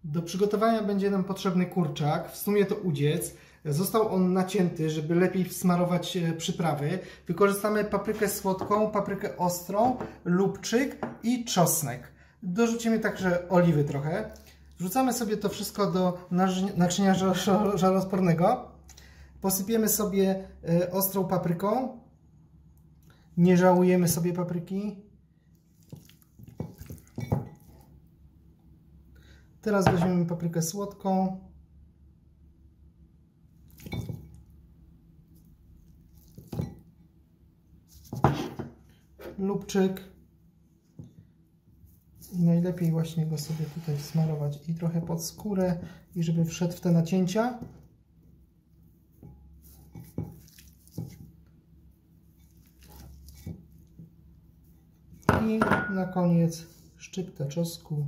Do przygotowania będzie nam potrzebny kurczak, w sumie to udziec. Został on nacięty, żeby lepiej smarować przyprawy. Wykorzystamy paprykę słodką, paprykę ostrą, lubczyk i czosnek. Dorzucimy także oliwy trochę. Wrzucamy sobie to wszystko do naczynia żaroodpornego. Posypiemy sobie ostrą papryką. Nie żałujemy sobie papryki. Teraz weźmiemy paprykę słodką. Lubczyk. I najlepiej właśnie go sobie tutaj smarować i trochę pod skórę, i żeby wszedł w te nacięcia. I na koniec szczypta czosnku.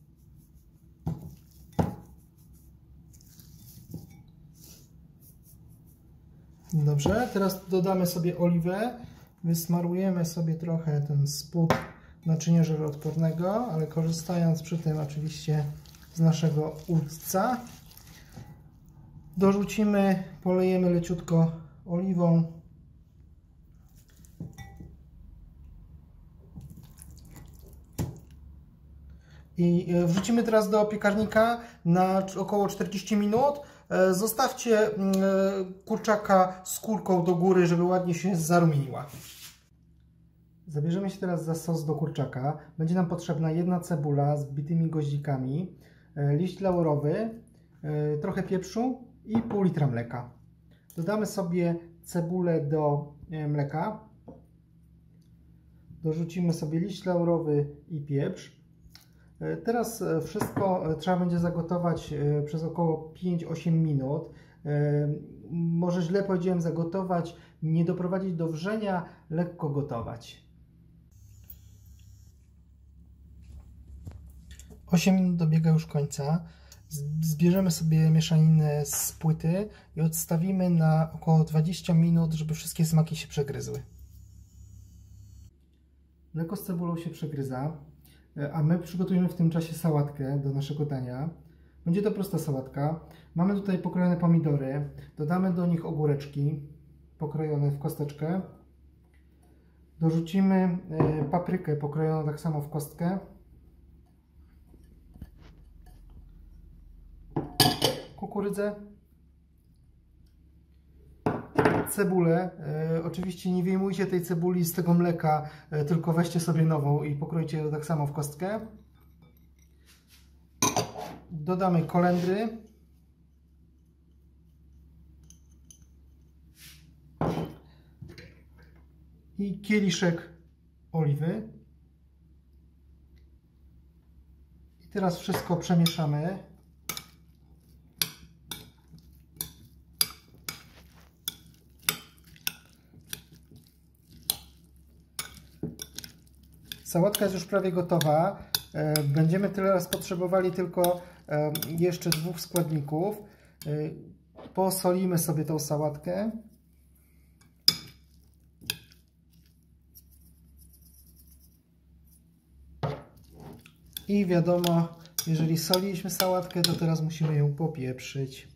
Dobrze, teraz dodamy sobie oliwę. Wysmarujemy sobie trochę ten spód naczynia żaroodpornego, ale korzystając przy tym oczywiście z naszego udca. Dorzucimy, polejemy leciutko oliwą. I wrzucimy teraz do piekarnika na około 40 minut. Zostawcie kurczaka skórką do góry, żeby ładnie się zarumieniła. Zabierzemy się teraz za sos do kurczaka. Będzie nam potrzebna jedna cebula z bitymi goździkami, liść laurowy, trochę pieprzu i pół litra mleka. Dodamy sobie cebulę do mleka. Dorzucimy sobie liść laurowy i pieprz. Teraz wszystko trzeba będzie zagotować przez około 5-8 minut. Może źle powiedziałem zagotować, nie doprowadzić do wrzenia, lekko gotować. 8 minut dobiega już końca. Zbierzemy sobie mieszaninę z płyty i odstawimy na około 20 minut, żeby wszystkie smaki się przegryzły. Mleko z cebulą się przegryza, a my przygotujemy w tym czasie sałatkę do naszego dania. Będzie to prosta sałatka. Mamy tutaj pokrojone pomidory. Dodamy do nich ogóreczki pokrojone w kosteczkę. Dorzucimy paprykę pokrojoną tak samo w kostkę. Kukurydzę. Cebulę. Oczywiście nie wyjmujcie tej cebuli z tego mleka, tylko weźcie sobie nową i pokrójcie ją tak samo w kostkę. Dodamy kolendry. I kieliszek oliwy. I teraz wszystko przemieszamy. Sałatka jest już prawie gotowa. Będziemy teraz potrzebowali tylko jeszcze 2 składników. Posolimy sobie tą sałatkę. I wiadomo, jeżeli soliliśmy sałatkę, to teraz musimy ją popieprzyć.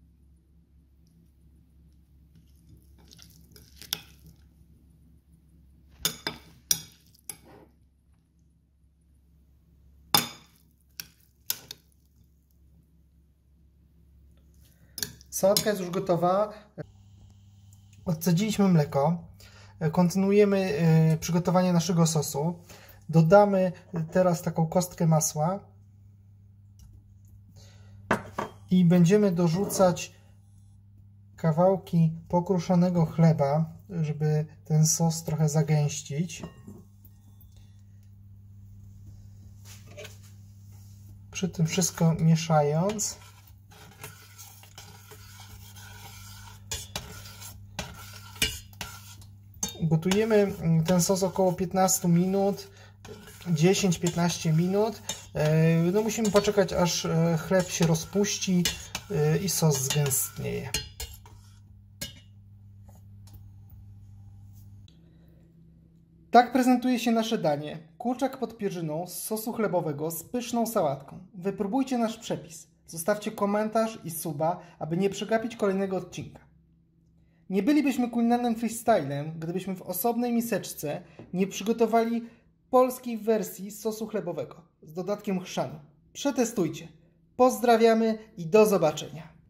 Sałatka jest już gotowa. Odcedziliśmy mleko. Kontynuujemy przygotowanie naszego sosu. Dodamy teraz taką kostkę masła i będziemy dorzucać kawałki pokruszonego chleba, żeby ten sos trochę zagęścić. Przy tym wszystko mieszając. Gotujemy ten sos około 15 minut, 10-15 minut. No musimy poczekać, aż chleb się rozpuści i sos zgęstnieje. Tak prezentuje się nasze danie. Kurczak pod pierzyną z sosu chlebowego z pyszną sałatką. Wypróbujcie nasz przepis. Zostawcie komentarz i suba, aby nie przegapić kolejnego odcinka. Nie bylibyśmy kulinarnym freestylem, gdybyśmy w osobnej miseczce nie przygotowali polskiej wersji sosu chlebowego z dodatkiem chrzanu. Przetestujcie. Pozdrawiamy i do zobaczenia.